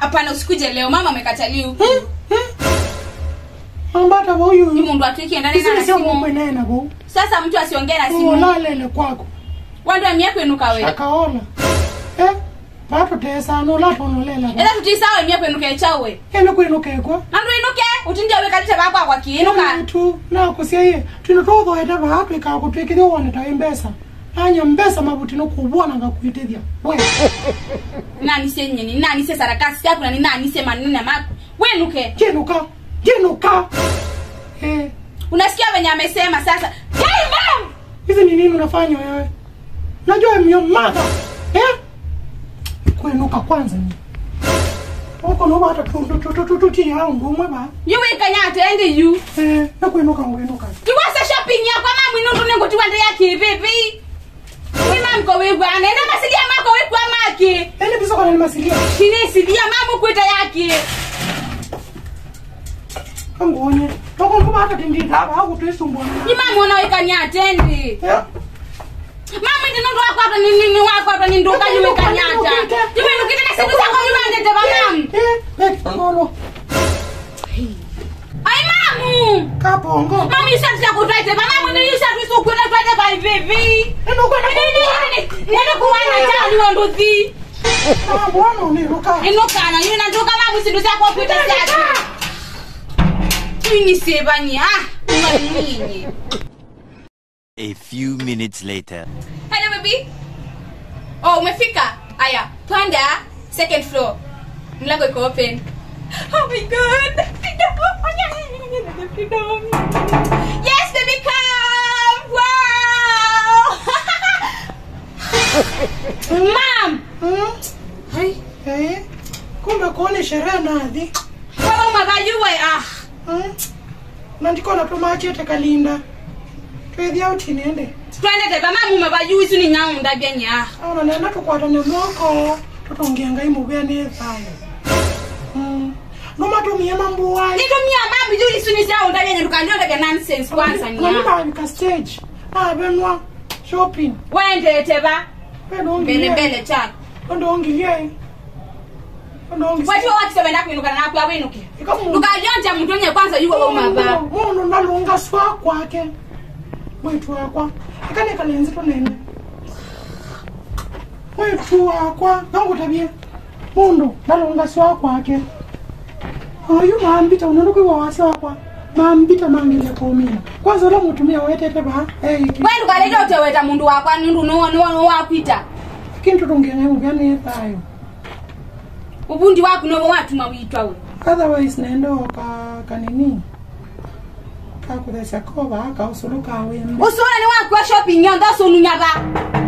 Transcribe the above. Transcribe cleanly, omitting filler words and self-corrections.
Hapana usikuje leo mama amekatalia huko. Ambata huyu. Ni mundu atuiki ndani na simu. Sasa mtu asiongee na simu. Ulalele kwako. Wanda miako inuka wewe. Akaona. Bato tesa no la tonolela. Ela tutisawe miako inuka echawe. Inuka kwa. Nandu inuke utindia weka lite baba kwa kiinuka. Tu na kusiye. Tunotodho eta bato ka kutwekithio wone ta mbesa. Anya mbesa mabuti no kubona ngakuitethia. Wewe. Nani senyeni? Nani se sarakasi yako na nani se manene mako? Wewe nuke. Jenuka. Unasikia venye amesema sasa. Hey mom! Hizi ni nini unafanya wewe? Najua myo mother. Kuenuka kwanza ni. Oko no bata tuti hao ngomwe ba. You ikanyate ende you. Na kuenuka ngenuka. Kiwasa shopping ya kwa mama inundu nengo tiwande yake bibi. Ni mama ko wewe bwana. Ina masilia mako wewe kwa maki. Ene biso kwa ni masilia. Shine silia mama kweta yake. Angonye. Toko ngoma hata tindi hapa au tuisumbua. Ni mama unaweka nyate ende. Mama ndi ndo wako hapa nini wako hapa ni ndo kanywe kanyata. Tiwe nukitaka siku zako nyumba ndete ba mama. Ai mamu. Kapongo. Mama yusha kutaite ba mama ni yusha tu kwenda kwenda ba vivi. Ndo kwenda nini kuwana jani wanduthi. Bwana uniruka. Inuka na yuna ndoka mama sindu zako kwenda sasa. Ni sebanya. Nini? A few minutes later. Hello baby. Oh, umefika? Aya, twanda second floor. Mlango iko open. Oh my god. Yes, baby, come. Wow. Mom. Hey. Kumbe kuone sherehe nadi. Mama mabayuwe Nandiko na tomachete kalinda. Twedi out niende. Twende te mama mabayuwe suni nyaunda byanya. Ona nenda tukwata ne moko. Tutongenga imubya nezayo. Noma tumia mambo wai. Nitumia mambo yuli suni saunda byanya tukanyoda bya nonsense kwanza nya. Namba nika stage. Benwa shopping. Wende teba. Bele chat. Ondongilie. Watu wakisema kuinuka na hapo awenuke. Tukajonja mtu wenye kwanza yuko wa maba. Mundu nalunga swa kwake. Mwitu wakwa. Ikane kalenzi to nene. Mwitu wakwa. Nangu tabia. Mundu nalunga swa kwake. Ayu maambita unanuki wa wasi wakwa. Maambita mangile komina. Kwanza la mutumia wetete ba. Wewe ukaleta uteweta mundu wakwa nundu no wakwita. Kintu tungene ubane tayo. Ubundi wako no watu mawitwa we. Otherwise nendo kanini. Kakudesha koba ka usuluka wembe. Usona ni wako shopping yonda so nunyaba.